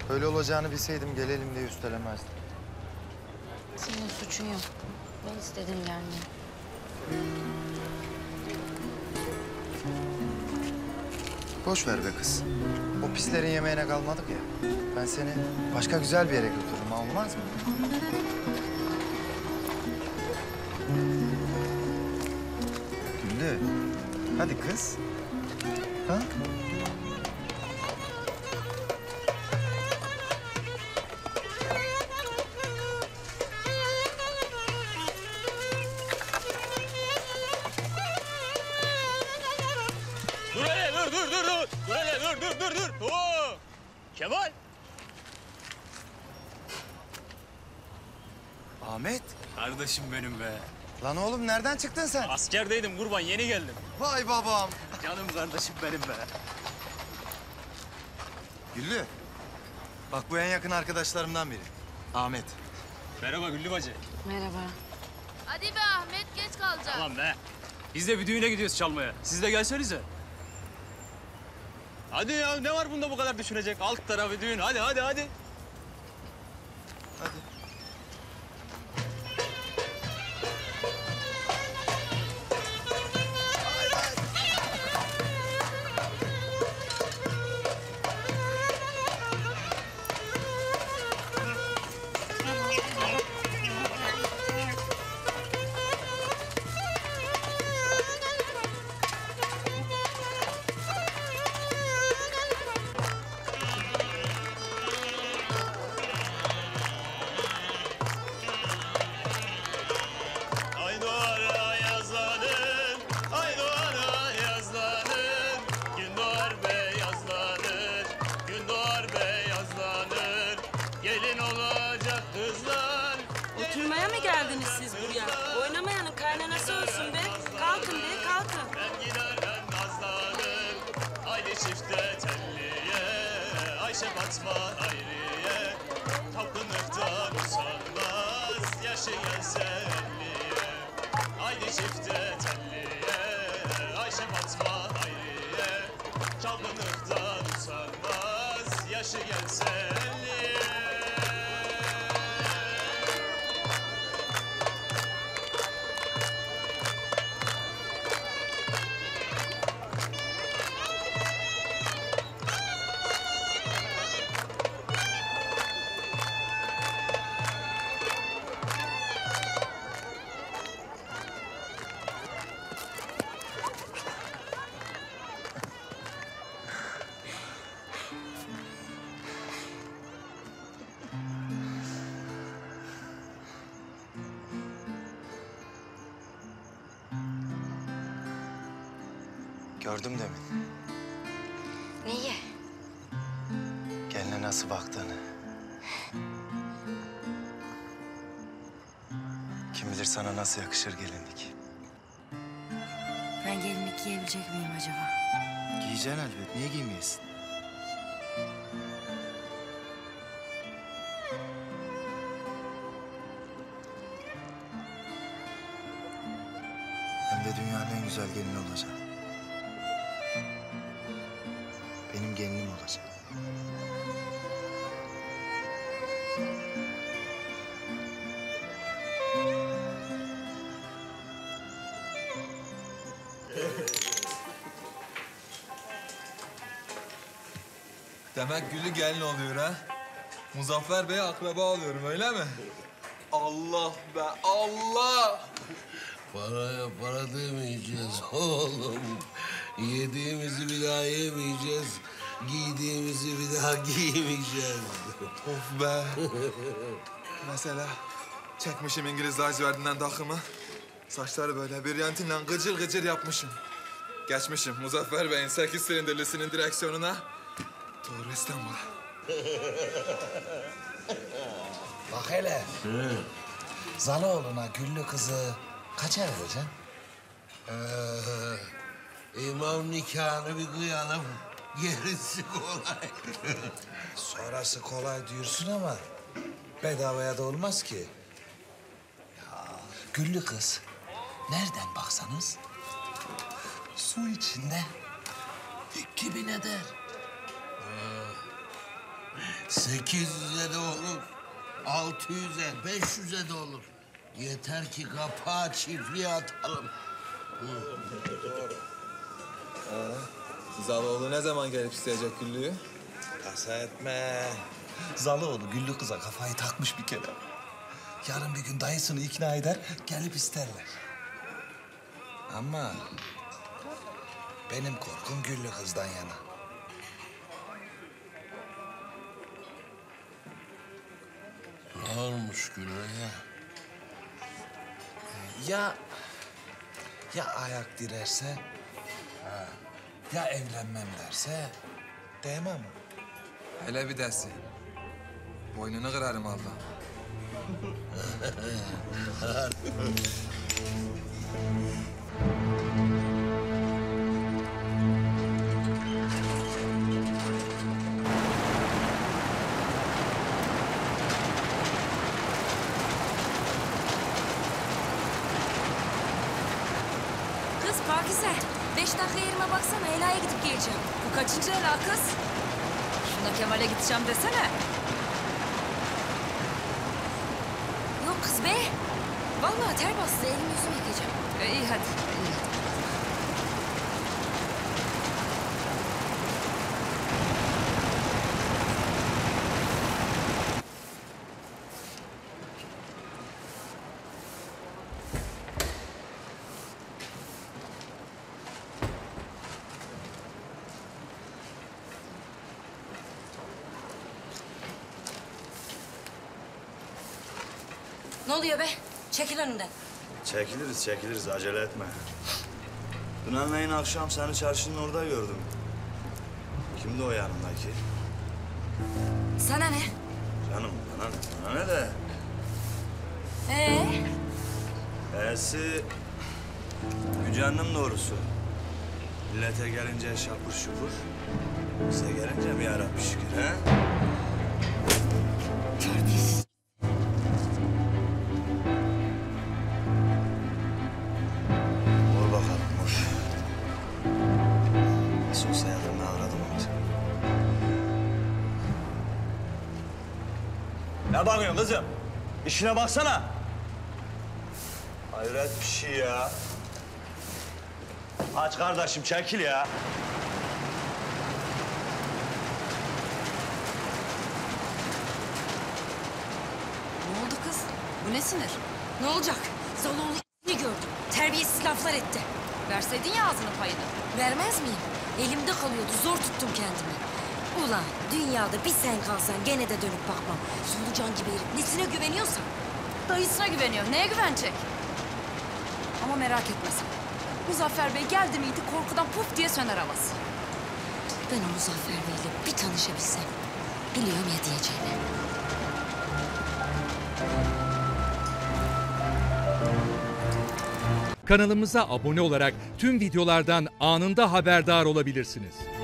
Öyle olacağını bilseydim gelelim diye üstelemezdim. Senin suçun yok. Ben istedim gelmeyi. Boş ver be kız. O pislerin yemeğine kalmadık ya. Ben seni başka güzel bir yere götürürüm, ha, olmaz mı? Güllü, hadi kız. Ha? Dur hele, dur. Dur hele, dur. Oo! Kemal. Ahmet. Kardeşim benim be. Lan oğlum nereden çıktın sen? Askerdeydim kurban, yeni geldim. Vay babam. Canım kardeşim benim be. Güllü. Bak bu en yakın arkadaşlarımdan biri. Ahmet. Merhaba Güllü bacı. Merhaba. Hadi be Ahmet, geç kalacak. Tamam be. Biz de bir düğüne gidiyoruz çalmaya. Siz de gelsenize. Hadi ya, ne var bunda bu kadar düşünecek? Alt tarafı düğün, hadi. Hadi. Ay doğara yazlanır, ay doğara yazlanır. Gün doğar beyazlanır, gün doğar beyazlanır. Gelin olacak kızlar. Oturmaya mı geldiniz siz buraya? Oynamayanın kaynanası olsun be. Kalkın be, kalkın. Ben giderden nazlanır, haydi çifte telliye. Ayşe Fatma Hayriye, tapınıktan usanmaz. Yaşı gelse elliye, haydi çifte telliye. Ayşe Fatma Hayriye, tapınıktan usanmaz. Yaşı gelse elliye. Gördüm demin. Neyi? Geline nasıl baktığını. Kim bilir sana nasıl yakışır gelinlik. Ben gelinlik giyebilecek miyim acaba? Giyeceksin elbet. Niye giymeyesin? Hem de dünyanın en güzel gelini olacak. Benim gelinim olacak. Demek Gül'ü gelin oluyor ha? Muzaffer Bey'e akraba oluyorum öyle mi? Allah be Allah! Paraya para demeyeceğiz oğlum. Yediğimizi bir daha yemeyeceğiz. Giydiğimizi bir daha giymeyeceğiz. Of be! Mesela çekmişim İngiliz lacivertinden takımı. Saçları böyle bir yantinle gıcır gıcır yapmışım. Geçmişim Muzaffer Bey'in 8 silindirlisinin direksiyonuna. Doğru İstanbul'a. Bak hele. Zaloğlu'na Güllü kızı kaça vereceksin? İmam nikahını bir kıyalım. Gerisi kolay. Sonrası kolay diyorsun ama bedavaya da olmaz ki. Ya Güllü kız nereden baksanız su içinde 2000 eder. 800'e de olur. 600'e, 500'e de olur. Yeter ki kapağı çiftliğe atalım. Zaloğlu ne zaman gelip isteyecek Güllü'yü? Tasa etme. Zaloğlu Güllü kıza kafayı takmış bir kere. Yarın bir gün dayısını ikna eder, gelip isterler. Ama benim korkum Güllü kızdan yana. Ne olmuş Güllü'ye? Ya ayak direrse, ya evlenmem derse, değmem mi? Hele bir dersin. Boynunu kırarım abla. Kız Pakize, 5 dakika yerime baksana, Ela'ya gidip geleceğim. Bu kaçıncı Ela kız? Şuna Kemal'e gideceğim desene. Yok kız be. Vallahi ter bastı, elimi yüzümü yıkayacağım. İyi hadi. İyi. Ne oluyor be? Çekil önünden. Çekiliriz. Acele etme. Dün anneyin akşam seni çarşının orada gördüm. Kimdi o yanındaki? Sana ne? Canım bana ne de. E'si gücendim doğrusu. Millete gelince şapur şupur. Bize gelince bir ara pişkir, he? Terbiyesiz. Vur bakalım, vur. Nasıl olsa yakında avradım onu. Ne bakıyorsun kızım? İşine baksana. Hayret bir şey ya. Aç kardeşim, çekil ya. Ne oldu kız? Bu ne sinir? Ne olacak? Zaloğlu ne gördüm? Terbiyesiz laflar etti. Verseydin ya ağzının payını. Vermez miyim? Elimde kalıyordu, zor tuttum kendimi. Ulan dünyada bir sen kalsan gene de dönüp bakmam. Solucan gibi herif nesine güveniyorsan. Dayısına güveniyor. Neye güvenecek? Ama merak etme sen. Muzaffer Bey geldi miydi korkudan puf diye söner havası. Ben o Muzaffer Bey'le bir tanışabilsem. Biliyorum ya diyeceğini. Kanalımıza abone olarak tüm videolardan anında haberdar olabilirsiniz.